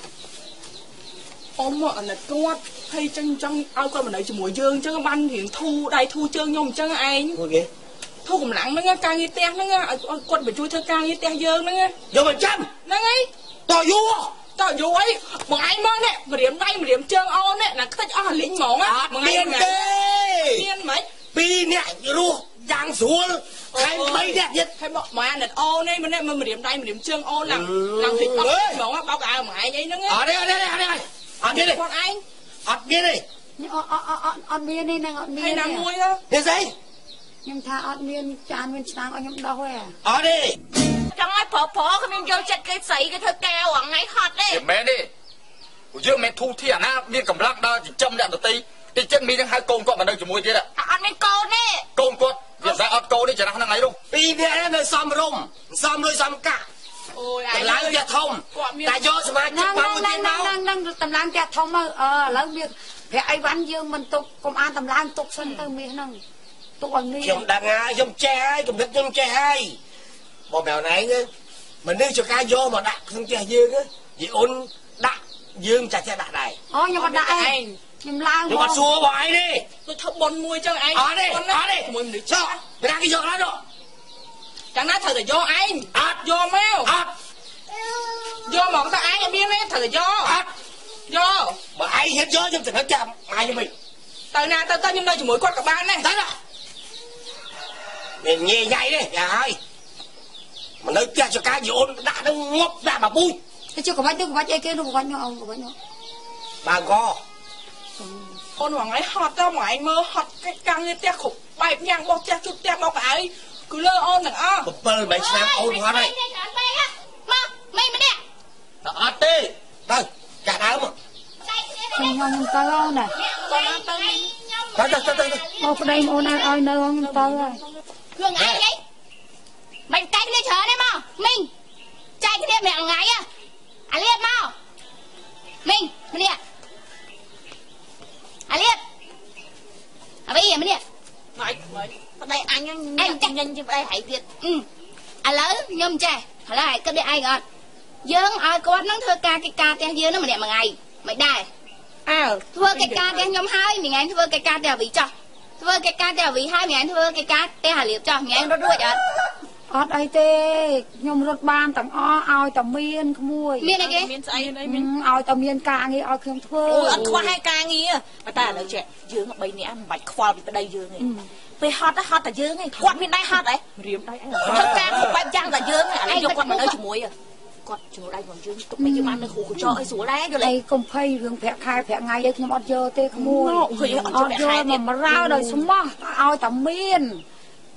ông ở là con hay chân ao coi mà nói chỉ mùi dương chứ ban thì thu đây thu chân nhom chân anh ok thu cũng lặng nó nghe càng như te nó nghe con phải chui theo càng như te dương nó nghe vô mình chăm nó nghe to vô tao vô ấy một anh mới nè mà điểm đây mà điểm chân on nè là cái thích lính mỏng á một tiền kê tiền mấy pi nè luôn giang xuống hai mấy đẹp nhất hay mà anh đặt on này mà điểm đây mà điểm chân on là thịt mỏng á báo cả mà anh ấy nó nghe ở đây ăn đi con anh ăn đi đi ọt miên đi nè ọt miên hay làm muối á thế gì nhom tha ọt miên chan miên sang ở nhom đâu à ở đi trong ai phở cái mình vô chặt cái sấy cái thơ cao ở ngay hot đấy mẹ đi giữa mẹ thu thiện á miên cầm lăng đó chỉ châm đạn được tí thì chân mi đang hai con con mà đâu chỉ mùi thế ạ ăn mấy con đấy con việc ra ọt câu đi chẳng năng ấy đâu pi nè nó xăm rồi xăm cả ôi tầm láng việt thông tại do sao mà chụp bao nhiêu tiền đâu năng tầm láng việt thông mà lớn việc thì ai văn dương mình tục công an tầm láng tục sân từ miền năng tục ở miền chúng đang dòng tre cũng thích dòng tre hay bộ mèo này nữa mình đi cho ca vô mà đặt không tre dương á vì ôn đặt dương chả che đặt này nhưng mà đại nhom lang nhưng mà xua bỏ ai đi tôi thợ bồn muối cho anh ở đi muối mình được sao người ta cái giọt đó rồi chẳng nói thật là do anh do mèo do mà ta ai em biết đấy thật là do mà ai hết gió trong tình hết chạm ai cho mình từ nào tao nhưng đây chỉ mỗi con cả ba này đấy rồi mình nghe dạy đi nhà ơi mà nơi cha cho cá gì ôn đã nó ngốc ra mà bui chưa có bánh ấy kia đâu có bánh nhau có bánh nhau bà co con hoàng ấy hot ra mà anh mơ hot cái căng như te khục bài nhang bọc cha chút te bọc ấy cứ lơ on thằng bập bơ mấy xem ôn hóa đây mày nè đó tê đây cả đá mà không nhom tao nè tới ô cái đây ôn ai nơi nhom tao rồi Hương ai đấy mày cái lên chờ đấy mà mình chạy cái đêm mẹ ngái à liệt mau mình nè liệt bây giờ mình nè mày đây anh chắc nhanh chứ đây hãy việt lớn nhôm chè lại cái đây ai gọi dương ai con nó thưa ca cái ca te dương nó mà đẹp mà ngày mày đài thưa cái ca te nhôm hai mình anh thưa cái ca te vị cho thưa cái ca te vị hai mình anh thưa cái ca te hà liệp cho mình anh nó đuôi vậy ọt ai tê nhom rốt ban tầm ao tầm miên mùi miên này kia miên say đây miên ao tầm miên ca nghe ao không thưa ăn khoa hai ca nghe mà ta là trẻ dương ở bên này ăn bạch khoa bị đây dương này về hot là dương này quạt miền đây hot đấy riêng đây anh thưa ca bạch trang là dương này anh dùng quạt mà nơi chủ muối à quạt chủ đây còn dương tụi mình ăn được khổ cho ấy xuống đấy rồi đây không phay rừng phẹ khai phẹ ngay đây nhưng ọt dơ tê không mùi ọt dơ mà rau đời sống ao tầm miên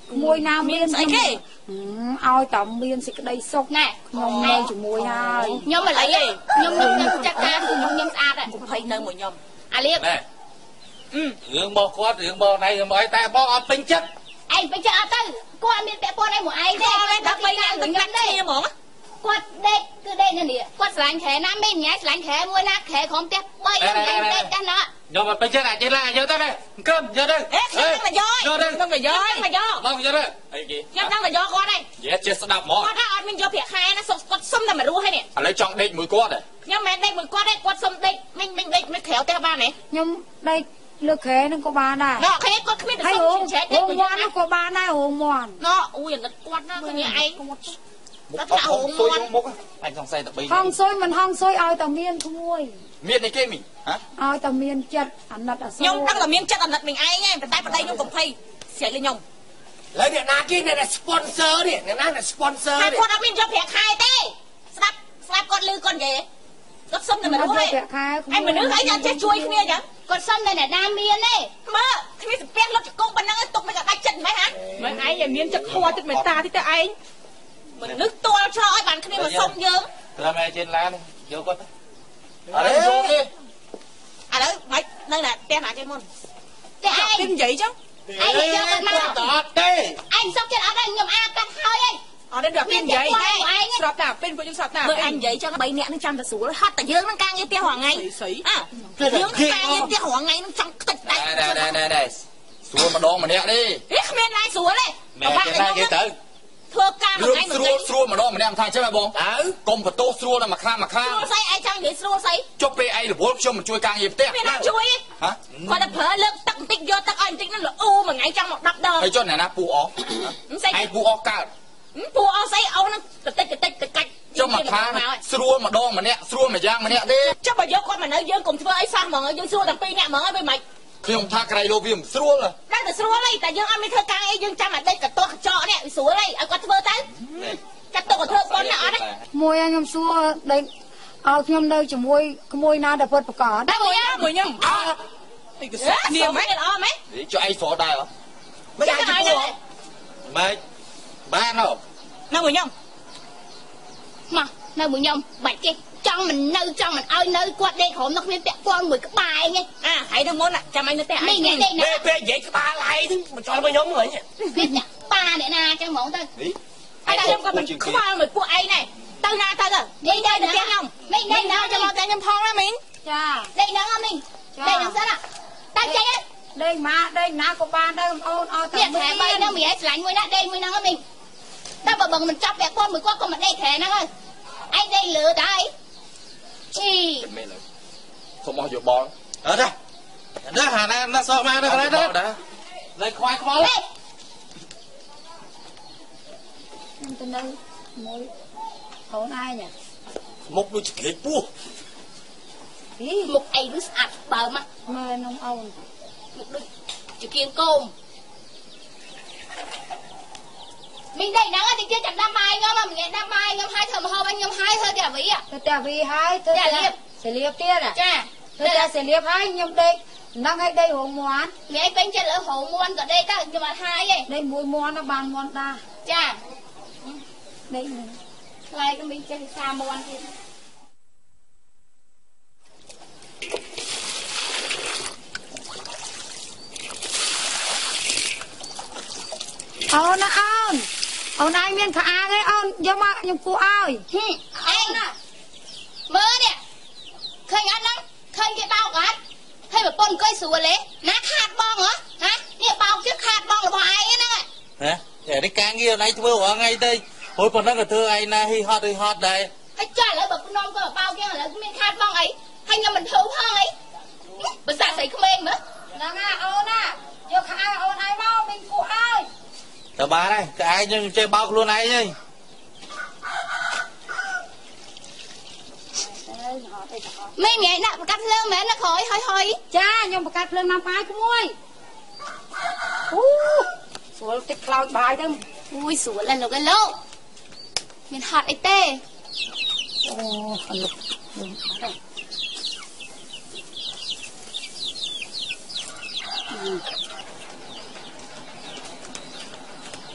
มวยน้ำเมียนใส่แค่เอาแต่เมียนสิกระไดซกแน่ยมแน่จุมวยได้ยมอะไรยมจัดการยมสะอาดอ่ะผมให้เนินหมดยมเรียกរឿងរបស់គាត់រឿងរបស់ណៃរឿងរបស់ឯងតែបងអត់ពេញចិត្តឯងពេញចិត្តអត់ទៅគាត់មានពាក់ព័ន្ធអីមួយឯងទេដល់3យ៉ាងទាំងកាត់ទេហ្មងគាត់ដេកគឺដេកនៅនេះគាត់ស្រឡាញ់ខែណាមេញ៉ៃស្រឡាញ់ខែមួយណាខែក្រុមផ្ទះ3យ៉ាងដេកតែណោះខ្ញុំអត់ពេញចិត្តអាចចេះឡាយកទៅអង្គើយកទៅខ្ញុំមកយកខ្ញុំមកយកមកយកទៅអីគេខ្ញុំដឹងតែយកគាត់ឯងនិយាយចេះស្ដាប់ហ្មងគាត់ថាអត់មានយកប្រាក់ខែណាគាត់សុំតែមករស់ហើយនេះឥឡូវចង់ដេកមួយគាត់ខ្ញុំមិនដេកមួយគាត់ទេគាត់សុំដេកមិញដេកមិនក្រៅផ្ទះបានទេខ្ញុំដេកលើខែនឹងក៏បានដែរណ៎ខែគាត់គ្មានតែសុំឆែកដេកមួយហ្នឹងក៏បានដែរហងមាន់ណ៎អូយអាណិតគាត់ណាគ្នាឯងគាត់ថាហងមាន់មុខអញសង្ស័យតែ3 ហងស៊ុយមិនហងស៊ុយឲ្យតែមានក្មួយមាននេះគេមីហ៎ឲ្យតែមានចិត្តអាណិតអសូរខ្ញុំដឹងតែមានចិត្តអាណិតមិញឯងឯងតែប្តីខ្ញុំកំភៃស្រែកលេងខ្ញុំឡើយអ្នកណាគេអ្នក sponsor នេះអ្នកណា sponsor នេះគាត់អត់មានយកប្រាក់ខែទេស្ដាប់គាត់លឺគាត់និយាយគាត់សុំតែមនុស្សឯងប្រាក់ខែឯងមនុស្សឯងអត់ចេះជួយគ្នាអញ្ចឹងគាត់សុំតែអ្នកណាមានទេមើលគ្មានស្ពះលុតចង្គង់ប៉ុណ្ណឹងទុកមិនក៏ដាច់ចិត្តមិនហ៎មើលឯងឲ្យមានចិត្តធម៌ចិត្តមេត្តាតិចទៅឯងមនុស្សទាល់ឆ្លោឲ្យបានគ្នាមកសុំយើងត្រឹមឯចេញឡានយកគាត់ទៅអរេឥឡូវមិននៅណាផ្ទះណាចេះមុនតែឯងនិយាយចឹងឯងយកគាត់មកអត់ទេឯងសុំចិត្តអត់ទេខ្ញុំអាកាត់ហើយឯងអត់ទេដល់ពេលនិយាយស្រាប់តែពេលពួកយើងស្រាប់តែមើលឯងនិយាយចឹង3នាក់នឹងចាំតែស្រួលហត់តែយើងនឹងការងារផ្ទះរាល់ថ្ងៃយើងការងារផ្ទះរាល់ថ្ងៃនឹងចង់ខ្ទេចតែស្រួលម្ដងម្នាក់ទេគ្មានឡើយស្រួលទេមែនគេថាគេទៅធ្វើការមួយថ្ងៃស្រួលម្ដងម្នាក់ថាចឹងហ៎បងកុំបន្ទោសស្រួលតែមួយខាងស្រួលស្អីឯងចង់និយាយស្រួលស្អីចុះពេលឯងរវល់ខ្ញុំមិនជួយការងារផ្ទះមានតែជួយហ៎គាត់តែប្រើលើកទឹកបន្តិចយកទឹកឲ្យបន្តិចនឹងល្អមួយថ្ងៃចង់មក10ដងហើយចុះអ្នកណាពូអស់ឯងពូអស់កើតពូអស់ស្អីអូននឹងតិចកាច់ចុះមួយខាងស្រួលម្ដងម្នាក់ស្រួលមួយយ៉ាងម្នាក់ទេចុះបើយកគាត់មកនៅយើងកុំធ្វើអីសោះហ្មងយើងស្រួលតែ2នាក់ហ្មងហើយមិនខ្ញុំថាក្រៃលោវាមិនស្រួលតែស្រួលហីតែយើងអត់មានធ្វើការអីយើងចាំតែដេកកតោះកញ្ចក់នេះវាស្រួលហីឲ្យគាត់ធ្វើទៅចាត់ទុកឲ្យធ្វើប៉ុនណាអត់ទេមួយខ្ញុំសួរដេកឲ្យខ្ញុំនៅជាមួយក្មួយណាដែលពិតប្រកបតែមួយខ្ញុំអីក៏ស្នាមហ្មងល្អមែនចុះឯងស្រដែរហ៎មិនអាចជួយម៉េចបានហ៎នៅមួយខ្ញុំមកនៅមួយខ្ញុំបាច់គេចង់មិននៅចង់មិនឲ្យនៅគាត់ដេកក្រុមនៅគ្មានពាក់ព័ន្ធមួយក្បាលឯងហើយនៅមុនចាំឯងនៅផ្ទះឯងនេះពេលនិយាយក្បាលឯងមិនចង់មកខ្ញុំវិញនេះប៉ាអ្នកណាចឹងហ្មងទៅហើយខ្ញុំក៏មិនខ្វល់មួយពួកឯងដែរទៅណាទៅនេះដេកនៅផ្ទះខ្ញុំនេះដេកនៅចាំមកតែខ្ញុំផងណាមីងចាដេកហ្នឹងមីងដេកហ្នឹងសិនតែចេញដេកមកដេកណាក៏បានដែរអូនអត់តែខែ3ហ្នឹងមីឯងឆ្លាញ់មួយណាដេកមួយហ្នឹងមីងតែបើបងមិនចាប់ពាក់ព័ន្ធមួយគាត់ក៏មិនដេកខែហ្នឹងហើយឯងដេកលើតែជីមែនហើយសូមអស់យោបល់អត់ទេណាហាណាសោះមកណាណាលេខ្វាយខ្វល់ខ្ញុំទៅនៅមួយអូនឯងមុខដូចឆ្កេងពោះមុខអីដូចស្អាតបើមកមើលនំអូនមុខដូចជាគៀងគោមមីងដេកហ្នឹងតិចទៀតចាំដាំបាយខ្ញុំមកងាយដាំបាយខ្ញុំហើយធ្វើម្ហូបខ្ញុំហើយធ្វើតែវីធ្វើតែវីហើយធ្វើតែសលៀបទៀតចាធ្វើតែសលៀបហើយខ្ញុំដេកហ្នឹងឲ្យដេករងមាន់ងាយពេញចិត្តលើរងមាន់ក៏ដេកទៅខ្ញុំអត់ហើយទេដេកមួយមាន់បានមាន់ដែរចាដេកហ្នឹងខ្លែងមីងចេះសាមាន់ទៀតអូនអូនឯងមានខោអាវទេអូនយកមកខ្ញុំគួរឲ្យឯងមើលនេះឃើញអត់ហ្នឹងឃើញគេបោកអត់ហើយប្រពន្ធអង្គុយស្រួលទេណាខាតបងហ៎នេះបោកជិះខាតបងរបស់ឯងហ្នឹងហ៎តែនេះការងារឯងធ្វើរាល់ថ្ងៃទៅហួយប៉ុណ្ណឹងក៏ធ្វើឯងណាហ៊ីហត់ដែរហើយចាឥឡូវបើខ្ញុំក៏បោកយ៉ាងឥឡូវមានខាតបងអីហើយខ្ញុំមិនធ្វើផងអីបើសាក់ស្អីក្មេងមើលហ្នឹងណាអូនណាយកខោអាវអូនឯងមកមានគួរឲ្យតើបានហើយតែឯងយើងចេះបោកខ្លួនឯងហីមីងឯងដាក់ប្រកាត់ភ្លើងមែនណាក្រោយហើយចាខ្ញុំប្រកាត់ភ្លើងណាំបាយក្មួយស្រួលតិចខ្លោចបាយទៅអូយស្រួលណាស់លោកឯងលោកមានហត់អីទេអូអនុ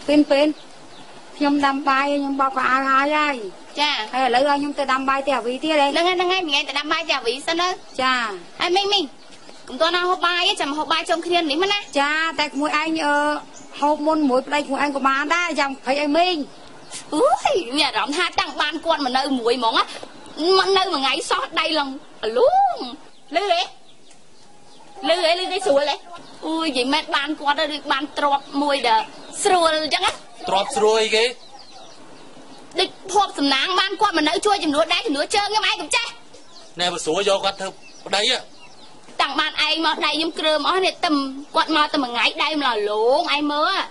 ពេលខ្ញុំដាំបាយខ្ញុំបោកកៅអៅហើយចាហើយឥឡូវឲ្យខ្ញុំទៅដាំបាយទៅអាវីទៀតហ្នឹងហើយមិញឯងទៅដាំបាយទៅអាវីសិនទៅចាហើយមិញកុំតោះណាហូបបាយចាំហូបបាយជុំគ្នានេះមកណាចាតែក្មួយឯងហូបមុនមួយប្តីក្មួយឯងក៏បានដែរចាំភ័យអីមិញអូយមានអារម្មណ៍ថាតាំងបានគាត់មកនៅមួយហ្មងណាមកនៅមួយថ្ងៃសោះដៃឡើងអលូងលឺគេស្រួលអូយនិយាយមែនបានគាត់ទៅបានទ្របមួយដែលស្រួលអញ្ចឹងណាទ្របស្រួលអីគេដូចភពសំណាងបានគាត់មកនៅជួយចំនួនដៃចំនួនជើងខ្ញុំឯងកុំចេះណែបើស្រួលយកគាត់ធ្វើប្តីតាំងបានឯងមកដៃខ្ញុំគ្រើមអស់នេះទឹមគាត់មកតែមួយថ្ងៃដៃម្លឡងឯងមើល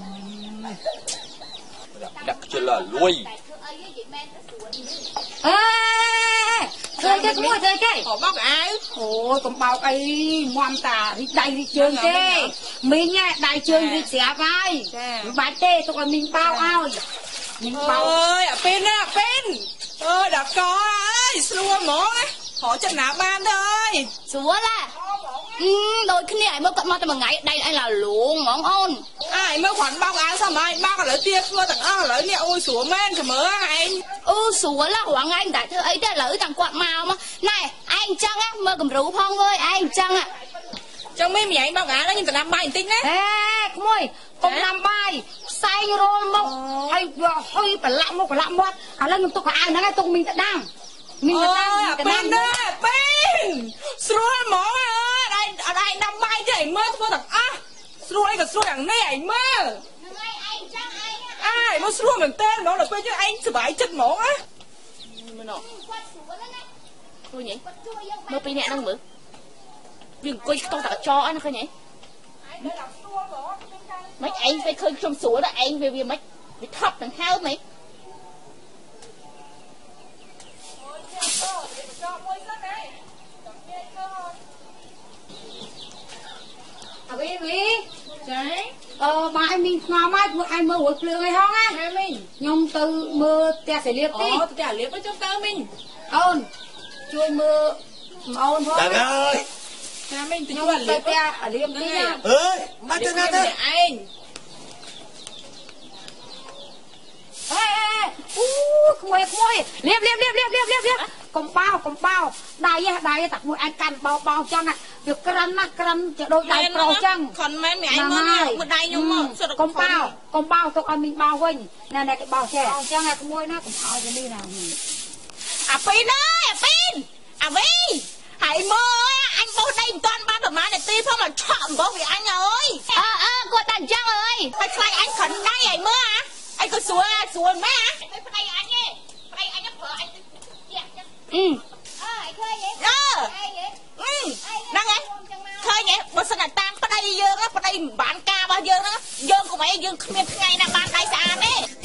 ដាក់ខ្ជិលលួយធ្វើគេក្មួយធ្វើគេបោកអាវអូយកុំបោកអីមាំតារីកដៃរីកជើងទេមីងដៃជើងរីកស្រាប់ហើយមិនបាច់ទេទុកឲ្យមីងបោកឲ្យមីងបោកអើយអាពេលណាពេលអើយដល់កអើយស្រួលហ្មងណាហៅចិត្តណាបានទៅអើយស្រួលហ៎ដូចគ្នាឲ្យមើលគាត់មកតែមួយថ្ងៃដៃឯងឡាលងហ្មងអូនអាយមើលគ្រាន់បោកអាវសម័យបោកឥឡូវទៀតធ្វើទាំងអស់ឥឡូវនេះអូយស្រួលមែនចាំមើលឯងអូស្រួលហ៎រងថ្ងៃមិនតែធ្វើអីទេឥឡូវតាំងគាត់មកណែឯងអញ្ចឹងមើលគំរូផងវើយឯងអញ្ចឹងចឹងមីឯងបោកអាវខ្ញុំទៅដាំបាយបន្តិចណាក្មួយកុំដាំបាយផ្សែងរលមកហើយហុយប្រឡាក់មុខប្រឡាក់មាត់ឥឡូវខ្ញុំទុកកៅអៅហ្នឹងឲ្យទុកមីងទៅដាំមីងទៅដាំពេលណាពេលស្រួលហ្មងអើយអត់ឯងដាំបាយទេឯងមើលធ្វើទាំងអស់ស្រួលអីក៏ស្រួលយ៉ាងនេះឯងមើលហ្នឹងឯងចឹងឯងមកស្រួលមែនតើហ្មងដល់ពេលយើងឯងសុបាយចិត្តហ្មងណាមើលណោះគាត់ស្រួលណាឃើញទេគាត់ជួយយើងមើលពីអ្នកហ្នឹងមើលយើងអង្គុយខ្ទង់តែកញ្ចក់ហ្នឹងឃើញទេមិនឯងទៅឃើញខ្ញុំស្រួលដល់ឯងវាមិនវាថប់ទាំងហៅមិនអវីចាបាយមីងស្ងោមហើយពួកឯងមើលរួចភ្លើងអីហងណាមីងខ្ញុំទៅមើលផ្ទះសាលៀបទីផ្ទះសាលៀបទៅចុះទៅមីងអូនជួយមើលអូនផងតាអើយចាមីងទៅជួយទៅផ្ទះសាលៀបទីណាអើយមកទៅណាទៅឯងអូក្មួយលាបកុំបោដៃតាមួយអាចកាន់បោចឹងវាក្រិនណាស់ក្រិនจะដូចដៃប្រុសចឹងខនមែនមីឯងមើលមើលដៃខ្ញុំមកសុទ្ធកុំបោទុកឲ្យមីងបោវិញណែគេបោចេះចឹងក្មួយណាកុំឲ្យទៅនេះណាអាពីនអើយអាពីនអាវីហើយមើលអញបោះដៃមិនតាន់បានប្រហែលនាទីផងមកឆក់អំបោះវាអញអើយគាត់តែអញ្ចឹងអើយហើយខ្លាចអញខនដៃឲ្យមើលអីក៏ស្រួលម៉ែមិនប្តីអញទេប្តីអញប្រើអញទៅជះចឹងឃើញទេហ្នឹងហើយឃើញទេបើសិនតែតាមប្តីយើងប្តីមិនបានការរបស់យើងហ្នឹងយើងកុំអីយើងគ្មានថ្ងៃណាបានដៃស្អាតទេ